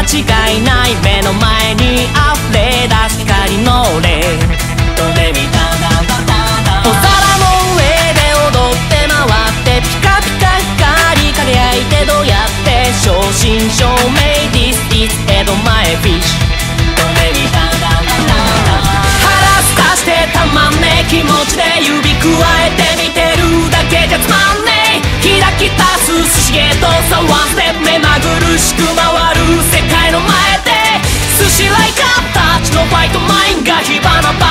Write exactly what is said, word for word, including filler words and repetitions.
違いない目の前に溢れ出す光の霊ドレミタダダダダお皿の上で踊って回ってピカピカ光り輝いてどうやって正真正銘 This is 江戸前フィッシュドレミタダダダダ腹すかしてたまんねえ気持ちで指くわえて見てるだけじゃつまんねえ開き出す寿司ゲートさワンステップ目まぐるしく回る世界の前で寿司ライカーたちのファイトマインが火花